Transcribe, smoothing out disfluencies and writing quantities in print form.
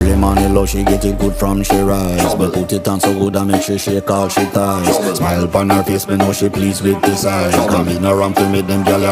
Early morning love, she get it good from she rise. But put it on so good I make she shake all she ties. Smile upon her face, me know she pleased with this eyes. Come in around to make them gyal